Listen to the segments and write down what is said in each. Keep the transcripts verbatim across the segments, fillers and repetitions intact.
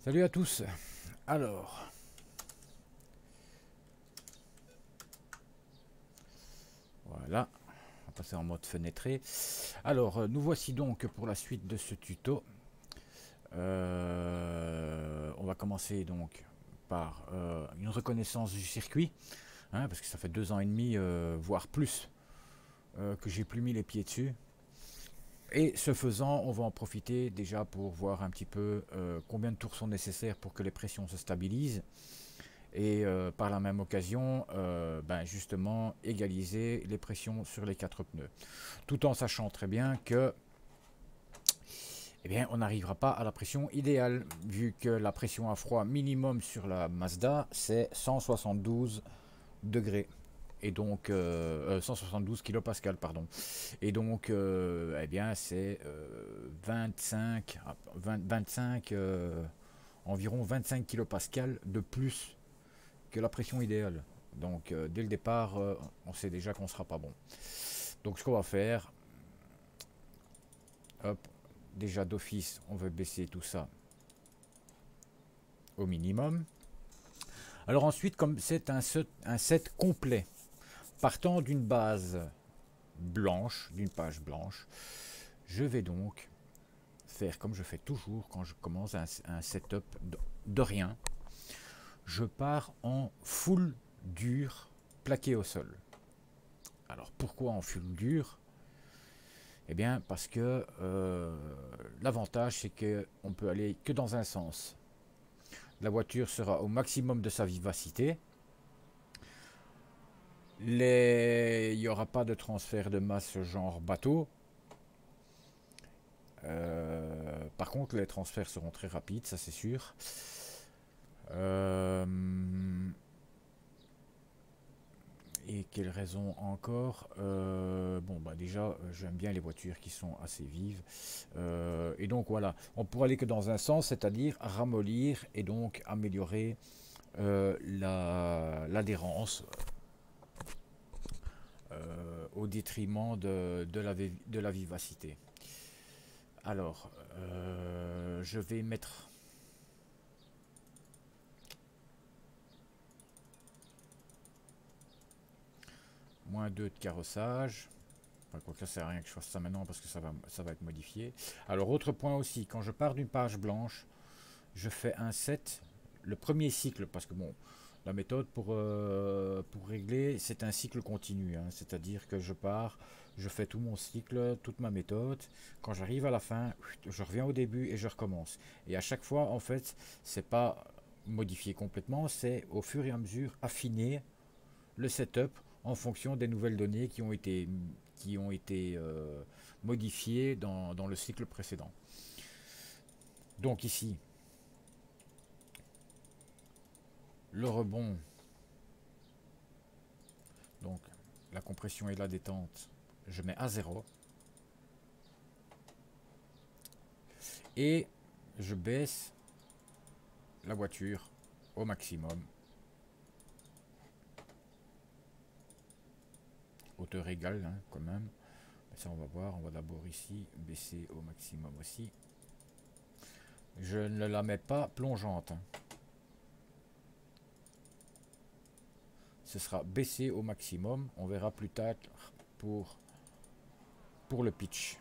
Salut à tous. Alors, voilà, on va passer en mode fenêtré. Alors, euh, nous voici donc pour la suite de ce tuto. Euh, on va commencer donc par euh, une reconnaissance du circuit, hein, parce que ça fait deux ans et demi, euh, voire plus, euh, que j'ai plus mis les pieds dessus. Et ce faisant, on va en profiter déjà pour voir un petit peu euh, combien de tours sont nécessaires pour que les pressions se stabilisent. Et euh, par la même occasion, euh, ben justement, égaliser les pressions sur les quatre pneus. Tout en sachant très bien que, eh bien, on n'arrivera pas à la pression idéale, vu que la pression à froid minimum sur la Mazda, c'est cent soixante-douze degrés. Et donc, euh, cent soixante-douze kilopascales, pardon. Et donc, euh, eh bien, c'est euh, vingt-cinq, vingt, vingt-cinq euh, environ vingt-cinq kilopascales de plus que la pression idéale. Donc euh, dès le départ, euh, on sait déjà qu'on ne sera pas bon. Donc ce qu'on va faire, hop, déjà d'office, on va baisser tout ça au minimum. Alors ensuite, comme c'est un set, un set complet, partant d'une base blanche, d'une page blanche, je vais donc faire comme je fais toujours quand je commence un, un setup de, de rien. Je pars en full dur plaqué au sol. Alors pourquoi en full dur? Eh bien parce que euh, l'avantage c'est qu'on peut aller que dans un sens. La voiture sera au maximum de sa vivacité. Les... Il n'y aura pas de transfert de masse genre bateau. Euh, par contre les transferts seront très rapides, ça c'est sûr. Euh, Et quelle raison encore? euh, Bon, bah déjà, j'aime bien les voitures qui sont assez vives. Euh, et donc voilà, on pourrait aller que dans un sens, c'est-à-dire ramollir et donc améliorer euh, la, l'adhérence euh, au détriment de, de, la, de la vivacité. Alors, euh, je vais mettre... moins deux de carrossage. Enfin, quoi que ça sert à rien que je fasse ça maintenant parce que ça va, ça va être modifié. Alors, autre point aussi, quand je pars d'une page blanche, je fais un set, le premier cycle, parce que bon, la méthode pour, euh, pour régler, c'est un cycle continu, hein, c'est-à-dire que je pars, je fais tout mon cycle, toute ma méthode, quand j'arrive à la fin, je reviens au début et je recommence. Et à chaque fois, en fait, c'est pas modifié complètement, c'est au fur et à mesure affiner le setup en fonction des nouvelles données qui ont été, qui ont été euh, modifiées dans, dans le cycle précédent. Donc ici, le rebond, donc la compression et la détente, je mets à zéro. Et je baisse la voiture au maximum. Hauteur égale, hein, quand même. Ça, on va voir. On va d'abord ici baisser au maximum aussi. Je ne la mets pas plongeante, hein. Ce sera baissé au maximum. On verra plus tard pour, pour le pitch.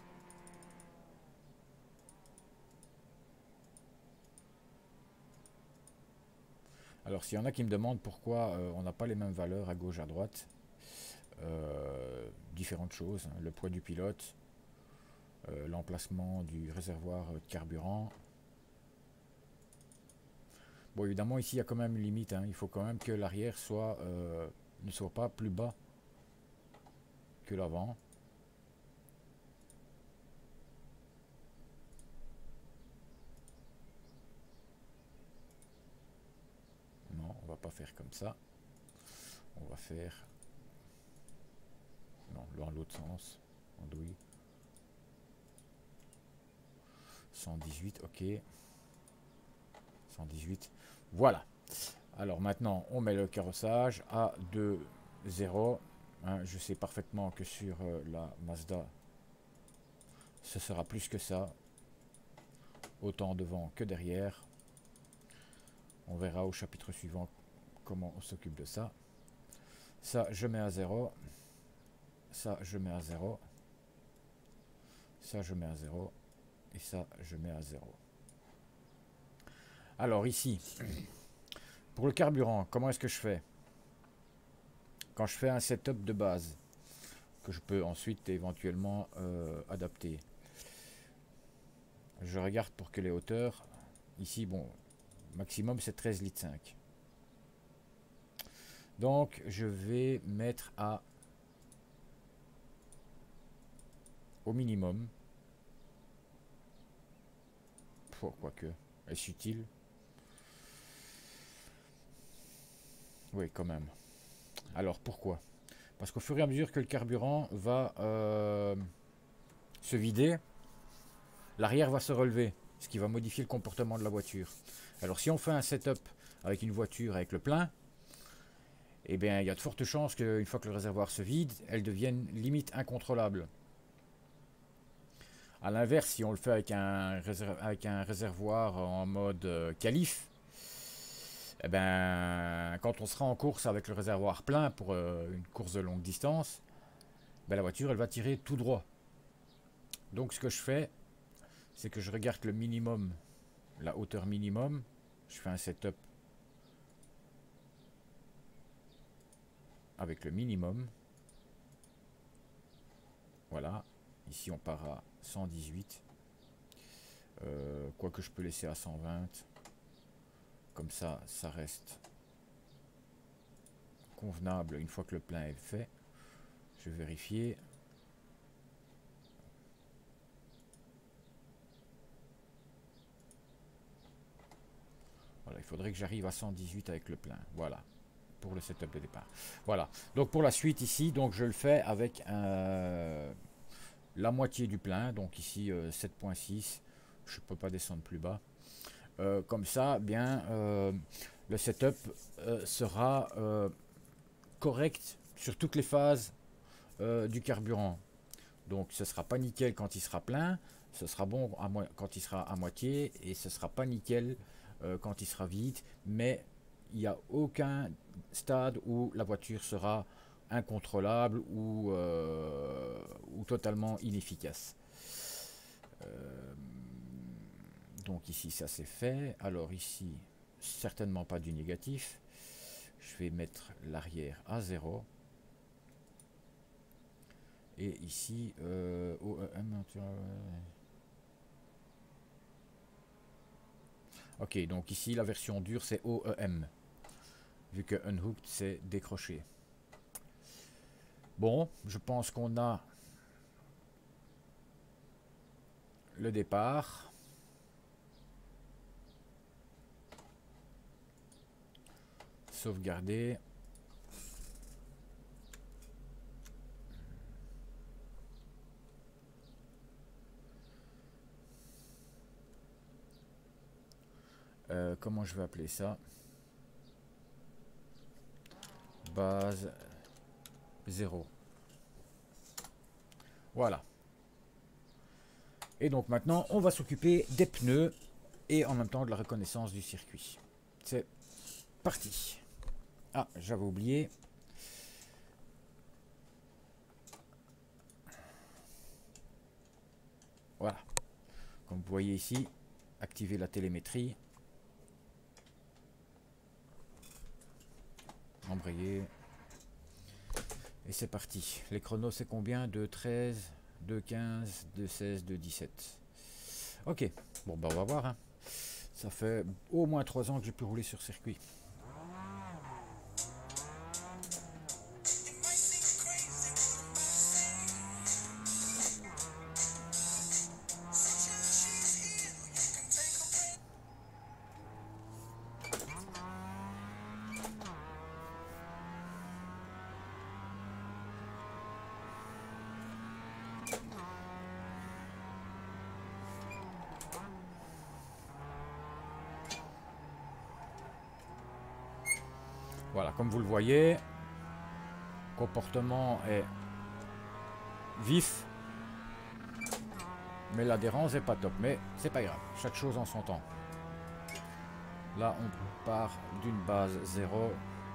Alors, s'il y en a qui me demandent pourquoi euh, on n'a pas les mêmes valeurs à gauche, à droite, euh, différentes choses, hein, le poids du pilote, euh, l'emplacement du réservoir de carburant. Bon, évidemment, ici, il y a quand même une limite, hein. Il faut quand même que l'arrière soit euh, ne soit pas plus bas que l'avant. Non, on va pas faire comme ça. On va faire... Non, dans l'autre sens. Andouille. cent dix-huit, ok. cent dix-huit. Voilà. Alors maintenant, on met le carrossage à deux zéro. Hein, je sais parfaitement que sur euh, la Mazda, ce sera plus que ça. Autant devant que derrière. On verra au chapitre suivant comment on s'occupe de ça. Ça, je mets à zéro. Ça, je mets à zéro. Ça, je mets à zéro. Et ça, je mets à zéro. Alors ici, pour le carburant, comment est-ce que je fais? Quand je fais un setup de base, que je peux ensuite éventuellement euh, adapter. Je regarde pour que les hauteurs, ici, bon, maximum c'est treize litres cinq. Donc je vais mettre à au minimum. Pourquoi que est-ce utile? Oui, quand même. Alors pourquoi? Parce qu'au fur et à mesure que le carburant va euh, se vider, l'arrière va se relever, ce qui va modifier le comportement de la voiture. Alors si on fait un setup avec une voiture avec le plein, eh bien il y a de fortes chances qu'une fois que le réservoir se vide, elle devienne limite incontrôlable. A l'inverse, si on le fait avec un, avec un réservoir en mode euh, qualif, eh ben, quand on sera en course avec le réservoir plein pour euh, une course de longue distance, ben, la voiture elle va tirer tout droit. Donc ce que je fais, c'est que je regarde le minimum, la hauteur minimum, je fais un setup avec le minimum. Voilà, ici on part à cent dix-huit, euh, quoique je peux laisser à cent vingt. Comme ça, ça reste convenable une fois que le plein est fait. Je vais vérifier. Voilà, il faudrait que j'arrive à cent dix-huit avec le plein. Voilà, pour le setup de départ. Voilà, donc pour la suite ici, donc je le fais avec euh, la moitié du plein. Donc ici euh, sept virgule six. Je ne peux pas descendre plus bas. Euh, comme ça, bien, euh, le setup euh, sera euh, correct sur toutes les phases euh, du carburant. Donc ce sera pas nickel quand il sera plein, ce sera bon à quand il sera à moitié, et ce sera pas nickel euh, quand il sera vide, mais il n'y a aucun stade où la voiture sera incontrôlable ou, euh, ou totalement inefficace. Euh, donc ici ça c'est fait. Alors ici certainement pas du négatif. Je vais mettre l'arrière à zéro. Et ici euh, O E M. Ok, donc ici la version dure c'est O E M, vu que Unhooked c'est décroché. Bon, je pense qu'on a le départ. Sauvegarder. Euh, comment je vais appeler ça? Base zéro. Voilà. Et donc maintenant, on va s'occuper des pneus et en même temps de la reconnaissance du circuit. C'est parti. Ah, j'avais oublié. Voilà. Comme vous voyez ici, activer la télémétrie. Embrayer. Et c'est parti. Les chronos, c'est combien? De treize, de quinze, de seize, de dix-sept. Ok. Bon, ben on va voir. Hein. Ça fait au moins trois ans que j'ai pu rouler sur circuit. Voilà, comme vous le voyez, le comportement est vif, mais l'adhérence n'est pas top. Mais c'est pas grave, chaque chose en son temps. Là, on part d'une base zéro.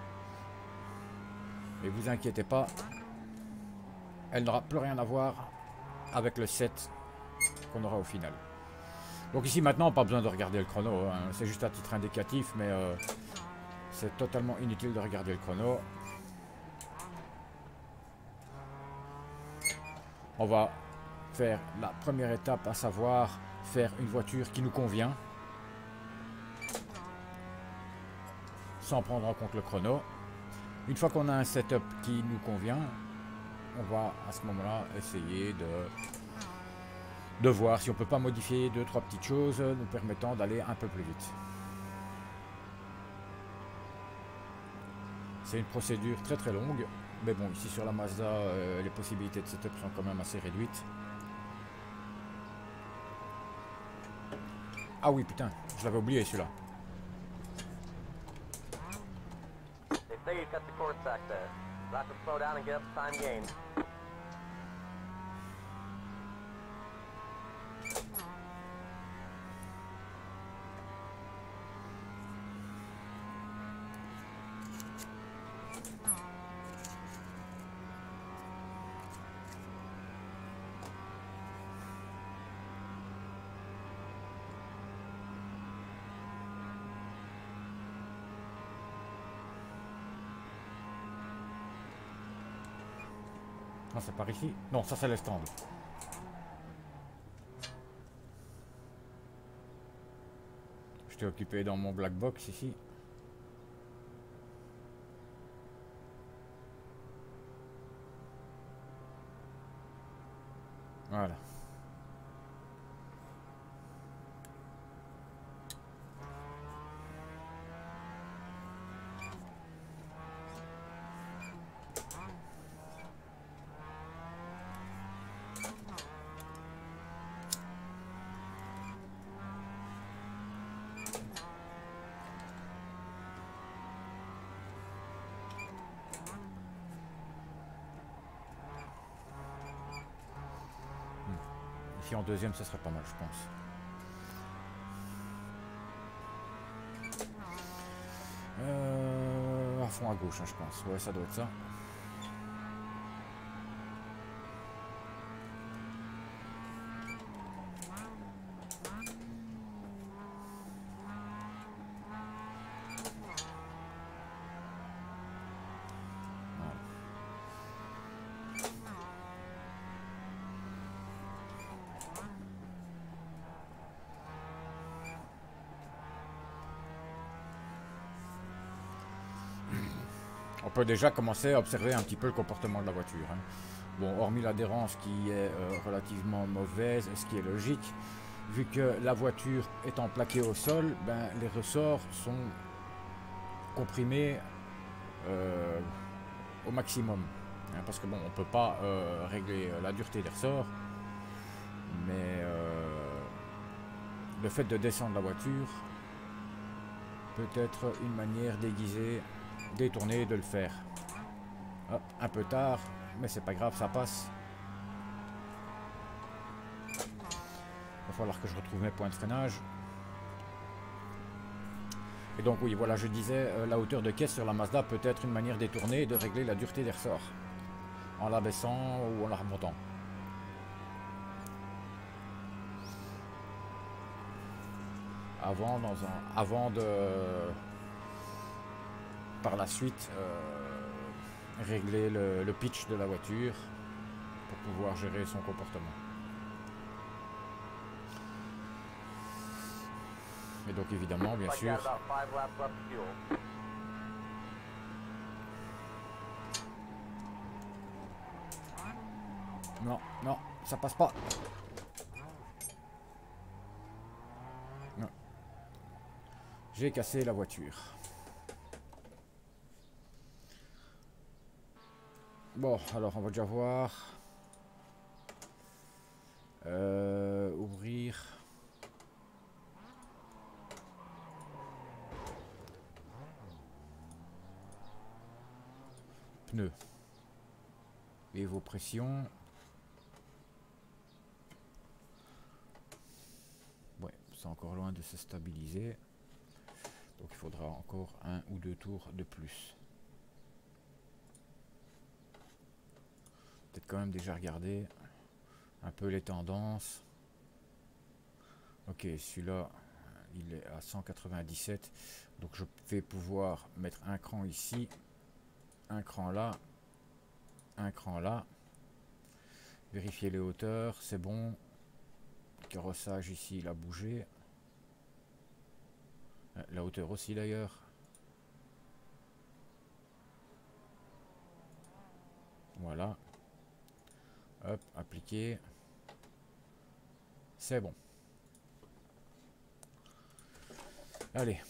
Et vous inquiétez pas, elle n'aura plus rien à voir avec le sept qu'on aura au final. Donc ici maintenant, pas besoin de regarder le chrono, hein. C'est juste à titre indicatif, mais euh, c'est totalement inutile de regarder le chrono. On va faire la première étape, à savoir faire une voiture qui nous convient, sans prendre en compte le chrono. Une fois qu'on a un setup qui nous convient, on va à ce moment-là essayer de, de voir si on peut pas modifier deux trois petites choses nous permettant d'aller un peu plus vite. C'est une procédure très très longue, mais bon, ici sur la Mazda, euh, les possibilités de setup sont quand même assez réduites. Ah oui, putain, je l'avais oublié celui-là. Non, c'est par ici. Non, ça c'est le stand. J'étais occupé dans mon black box ici. Voilà. Ici en deuxième, ce serait pas mal, je pense. Euh, à fond à gauche, hein, je pense. Ouais, ça doit être ça. On peut déjà commencer à observer un petit peu le comportement de la voiture, hein. Bon, hormis l'adhérence qui est euh, relativement mauvaise, ce qui est logique, vu que la voiture étant plaquée au sol, ben, les ressorts sont comprimés euh, au maximum. Hein, parce que bon, on ne peut pas euh, régler la dureté des ressorts, mais euh, le fait de descendre la voiture peut être une manière déguisée, détournée de le faire. Hop, un peu tard, mais c'est pas grave, ça passe. Il va falloir que je retrouve mes points de freinage. Et donc oui, voilà, je disais, euh, la hauteur de caisse sur la Mazda peut être une manière détournée de régler la dureté des ressorts, en l'abaissant ou en la remontant. Avant, dans un, avant de, par la suite, euh, régler le, le pitch de la voiture pour pouvoir gérer son comportement. Et donc évidemment, bien sûr, non, non, ça passe pas. Non. J'ai cassé la voiture. Bon, alors on va déjà voir. Euh, ouvrir. Pneus. Et vos pressions. Ouais, c'est encore loin de se stabiliser. Donc il faudra encore un ou deux tours de plus. Peut-être quand même déjà regarder un peu les tendances. Ok, celui-là, il est à cent quatre-vingt-dix-sept. Donc je vais pouvoir mettre un cran ici, un cran là, un cran là. Vérifier les hauteurs, c'est bon. Le carrossage ici, il a bougé. La hauteur aussi d'ailleurs. Voilà. Hop, appliquer. C'est bon. Allez.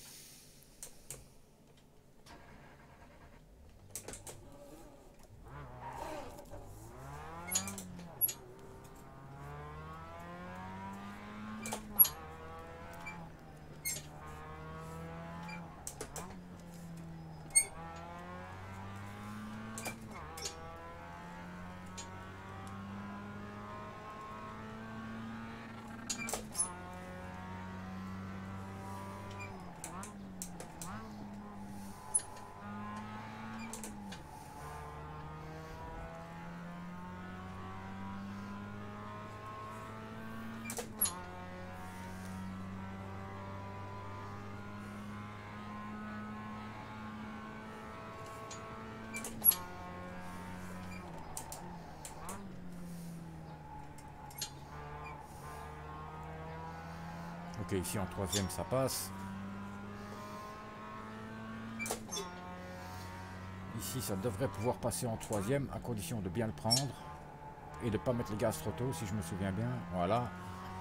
Ok, ici en troisième ça passe. Ici ça devrait pouvoir passer en troisième à condition de bien le prendre et de ne pas mettre le gaz trop tôt si je me souviens bien. Voilà.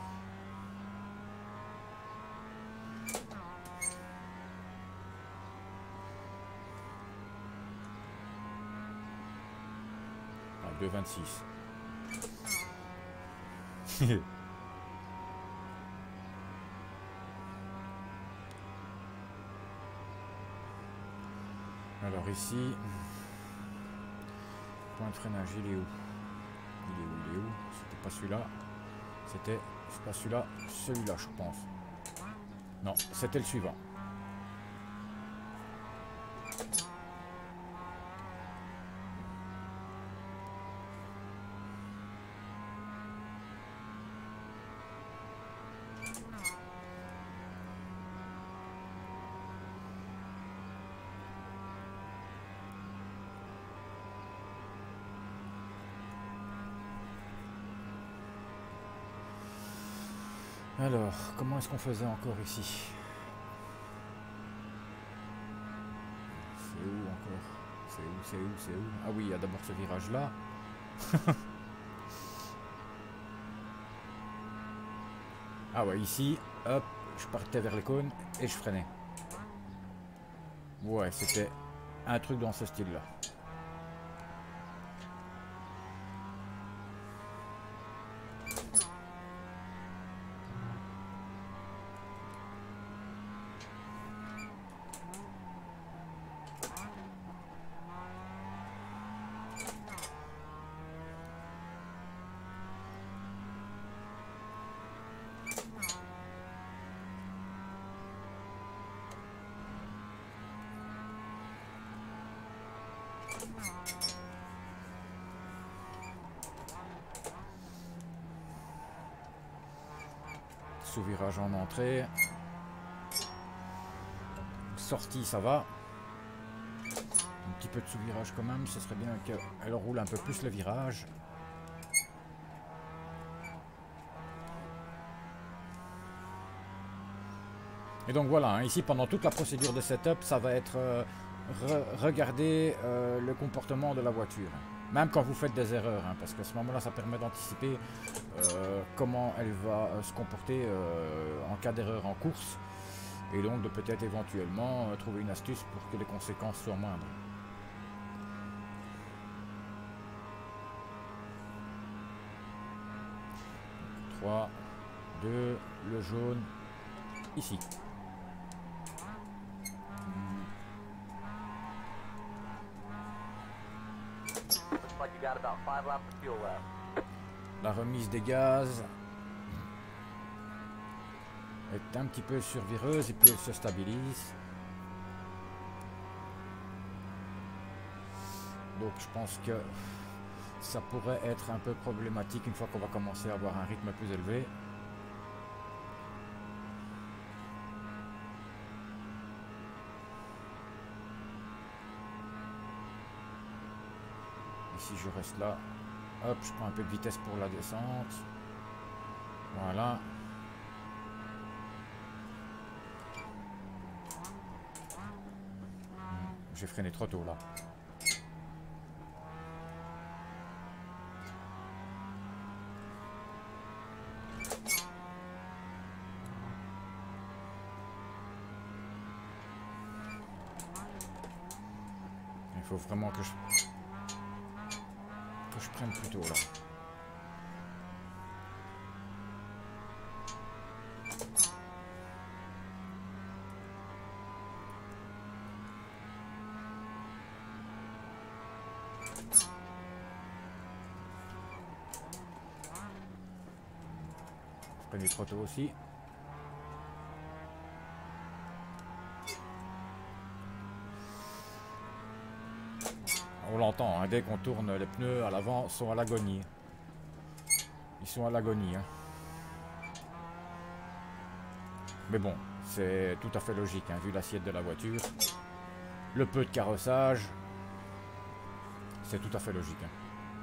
Ah, deux vingt-six. Alors ici, point de freinage, il est où? Il est où? Il est où? C'était pas celui-là. C'était, c'est pas celui-là, celui-là je pense. Non, c'était le suivant. Alors, comment est-ce qu'on faisait encore ici? C'est où encore? C'est où, c'est où, c'est où? Ah oui, il y a d'abord ce virage-là. Ah ouais, ici, hop, je partais vers les cônes et je freinais. Ouais, c'était un truc dans ce style-là. Sous-virage en entrée. Sortie, ça va. Un petit peu de sous-virage quand même, ce serait bien qu'elle roule un peu plus le virage. Et donc voilà, hein, ici pendant toute la procédure de setup, ça va être euh, re regarder euh, le comportement de la voiture. Même quand vous faites des erreurs, hein, parce qu'à ce moment-là, ça permet d'anticiper euh, comment elle va euh, se comporter euh, en cas d'erreur en course. Et donc de peut-être éventuellement euh, trouver une astuce pour que les conséquences soient moindres. trois, deux, le jaune, ici. La remise des gaz est un petit peu survireuse et puis elle se stabilise. Donc je pense que ça pourrait être un peu problématique une fois qu'on va commencer à avoir un rythme plus élevé. Ici je reste là, hop, je prends un peu de vitesse pour la descente. Voilà. J'ai freiné trop tôt là. Il faut vraiment que je que je prenne plus tôt là. Je prenne trop tôt aussi. On l'entend, hein, dès qu'on tourne, les pneus à l'avant sont à l'agonie. Ils sont à l'agonie. Hein. Mais bon, c'est tout à fait logique, hein, vu l'assiette de la voiture. Le peu de carrossage, c'est tout à fait logique. Hein.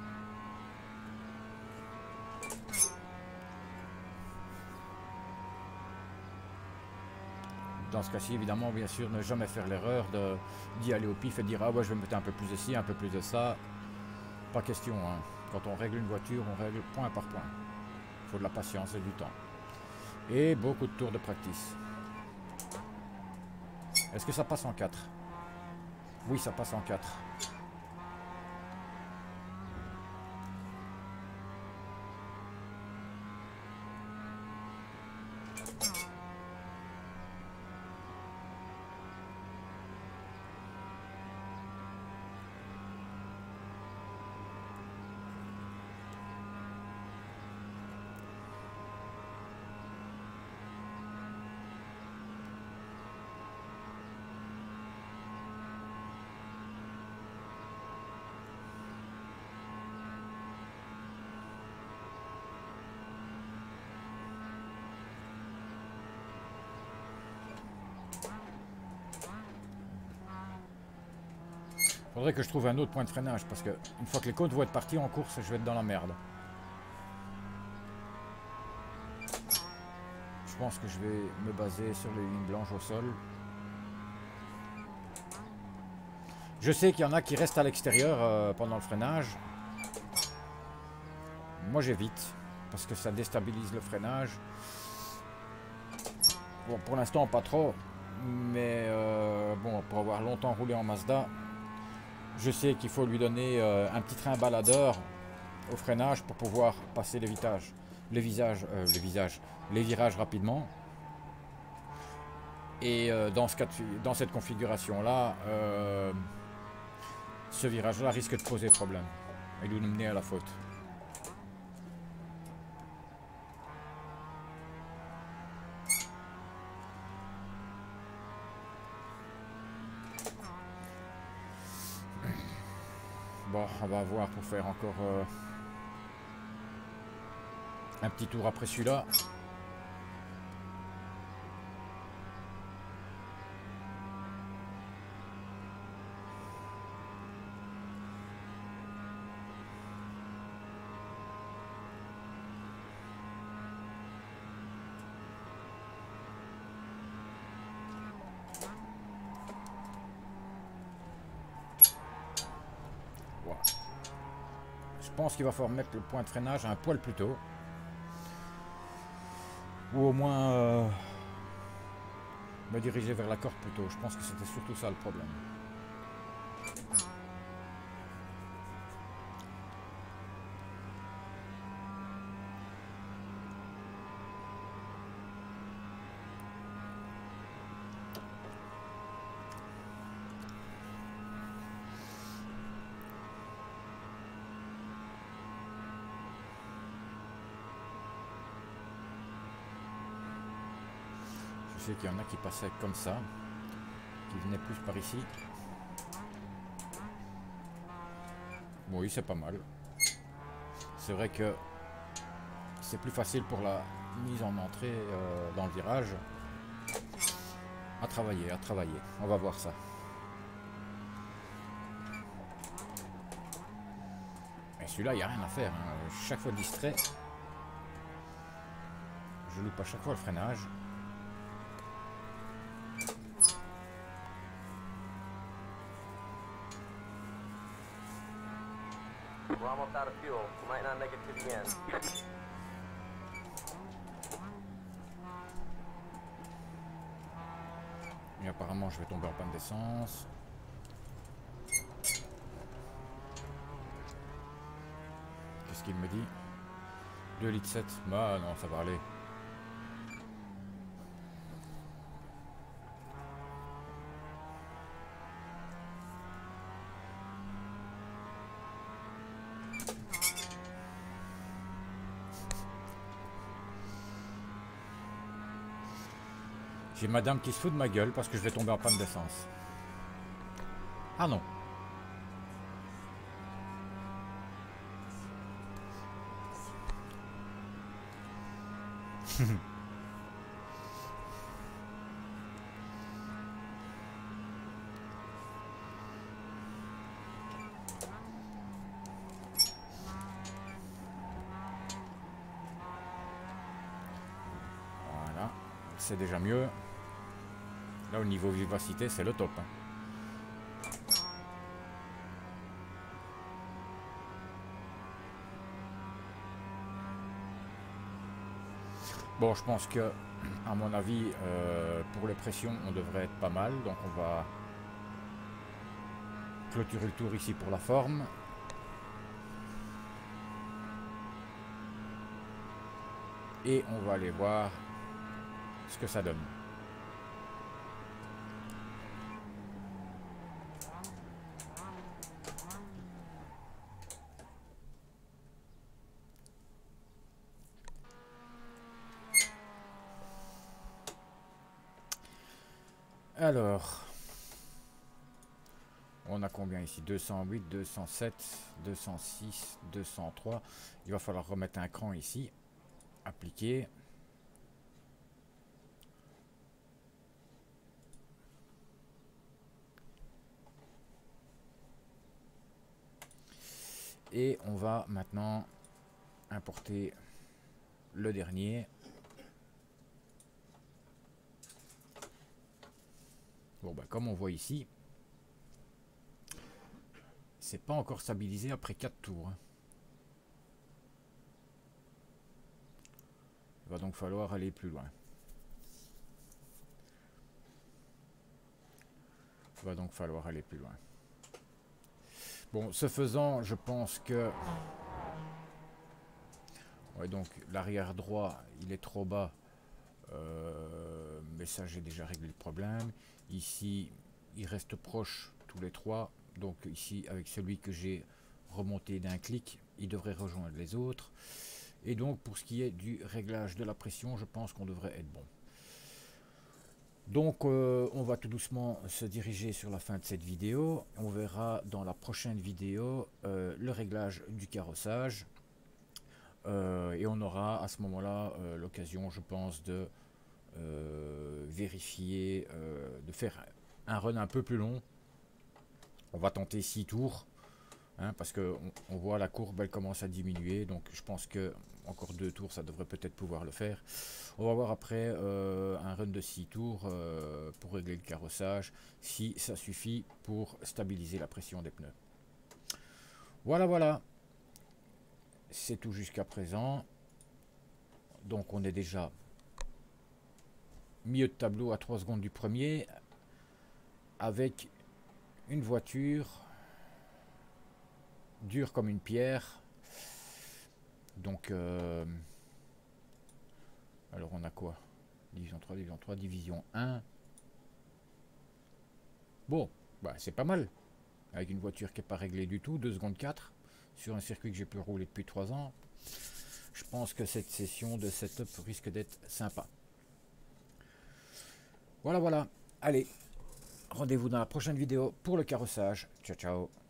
Dans ce cas-ci, évidemment, bien sûr, ne jamais faire l'erreur d'y aller au pif et de dire « Ah ouais, je vais me mettre un peu plus ici, un peu plus de ça. » Pas question. Hein. Quand on règle une voiture, on règle point par point. Il faut de la patience et du temps. Et beaucoup de tours de practice. Est-ce que ça passe en quatre? Oui, ça passe en quatre. Faudrait que je trouve un autre point de freinage parce que une fois que les côtes vont être partis en course, je vais être dans la merde. Je pense que je vais me baser sur les lignes blanches au sol. Je sais qu'il y en a qui restent à l'extérieur euh, pendant le freinage. Moi j'évite parce que ça déstabilise le freinage. Bon, pour l'instant pas trop, mais euh, bon, pour avoir longtemps roulé en Mazda, je sais qu'il faut lui donner euh, un petit train baladeur au freinage pour pouvoir passer les virages, les visages, euh, les visages, les virages rapidement. Et euh, dans, ce cas de, dans cette configuration-là, euh, ce virage-là risque de poser problème et de nous mener à la faute. Bon, on va voir pour faire encore euh, un petit tour après celui-là. Je pense qu'il va falloir mettre le point de freinage un poil plus tôt. Ou au moins euh, me diriger vers la corde plus tôt. Je pense que c'était surtout ça le problème. Je sais qu'il y en a qui passaient comme ça, qui venaient plus par ici. Oui, c'est pas mal. C'est vrai que c'est plus facile pour la mise en entrée euh, dans le virage. À travailler, à travailler. On va voir ça. Et celui-là, il n'y a rien à faire. Hein. Chaque fois distrait. Je loupe à chaque fois le freinage. We're almost out of fuel. We might not make it to the end. Et apparemment, je vais tomber en panne d'essence. Qu'est-ce qu'il me dit? deux litres sept. Bah non, ça va aller. J'ai madame qui se fout de ma gueule parce que je vais tomber en panne d'essence. Ah non. Voilà. C'est déjà mieux. Là, au niveau vivacité, c'est le top. Hein. Bon, je pense que, à mon avis, euh, pour les pressions, on devrait être pas mal. Donc, on va clôturer le tour ici pour la forme. Et on va aller voir ce que ça donne. Alors, on a combien ici? Deux cent huit, deux cent sept, deux cent six, deux cent trois. Il va falloir remettre un cran ici. Appliquer. Et on va maintenant importer le dernier. Bon, bah, comme on voit ici, c'est pas encore stabilisé après quatre tours. Il va donc falloir aller plus loin. Il va donc falloir aller plus loin. Bon, ce faisant, je pense que... Ouais, donc l'arrière droit, il est trop bas. Euh, mais ça, j'ai déjà réglé le problème. Ici, il reste proche tous les trois. Donc ici, avec celui que j'ai remonté d'un clic, il devrait rejoindre les autres. Et donc, pour ce qui est du réglage de la pression, je pense qu'on devrait être bon. Donc, euh, on va tout doucement se diriger sur la fin de cette vidéo. On verra dans la prochaine vidéo euh, le réglage du carrossage. Euh, et on aura à ce moment-là euh, l'occasion, je pense, de euh, vérifier, euh, de faire un run un peu plus long. On va tenter six tours, hein, parce que on, on voit la courbe, elle commence à diminuer. Donc je pense que encore deux tours, ça devrait peut-être pouvoir le faire. On va voir après euh, un run de six tours euh, pour régler le carrossage, si ça suffit pour stabiliser la pression des pneus. Voilà, voilà. C'est tout jusqu'à présent. Donc on est déjà milieu de tableau à trois secondes du premier, avec une voiture dure comme une pierre. Donc euh, alors on a quoi? Division trois, division trois, division un. Bon, bah c'est pas mal. Avec une voiture qui n'est pas réglée du tout, deux secondes quatre. Sur un circuit que j'ai pu rouler depuis trois ans. Je pense que cette session de setup risque d'être sympa. Voilà, voilà. Allez, rendez-vous dans la prochaine vidéo pour le carrossage. Ciao, ciao.